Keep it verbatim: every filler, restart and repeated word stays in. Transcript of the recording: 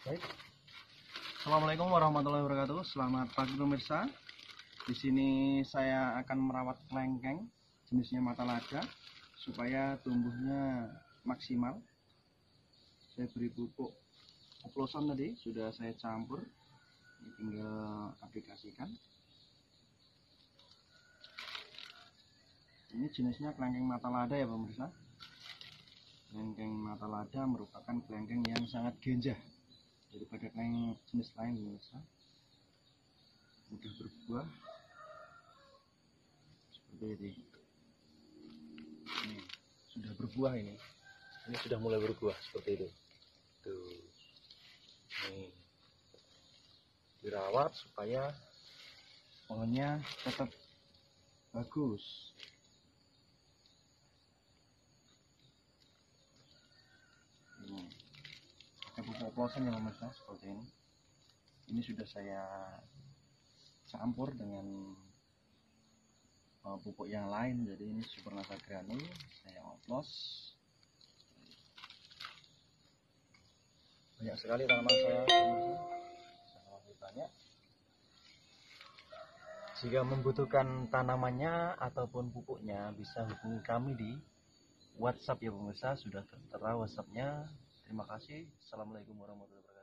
Baik. Assalamualaikum warahmatullahi wabarakatuh. Selamat pagi pemirsa. Di sini saya akan merawat kelengkeng jenisnya mata lada supaya tumbuhnya maksimal. Saya beri pupuk oplosan tadi sudah saya campur. Ini tinggal aplikasikan. Ini jenisnya kelengkeng mata lada ya pemirsa. Kelengkeng mata lada merupakan kelengkeng yang sangat genjah daripada kelengkeng jenis lain pemirsa. Mudah berbuah seperti ini. Ini sudah berbuah ini. Ini sudah mulai berbuah seperti itu. Tuh. Nih. Dirawat supaya pohonnya tetap bagus. Ini pakai pupuk oplosan ya pemirsa seperti ini. Ini sudah saya campur dengan uh, pupuk yang lain, jadi ini Supernata Granul saya oplos. Banyak sekali tanaman saya pemirsa, banyak. Jika membutuhkan tanamannya ataupun pupuknya bisa hubungi kami di WhatsApp ya pemirsa, sudah tertera WhatsAppnya. Terima kasih. Assalamualaikum warahmatullahi wabarakatuh.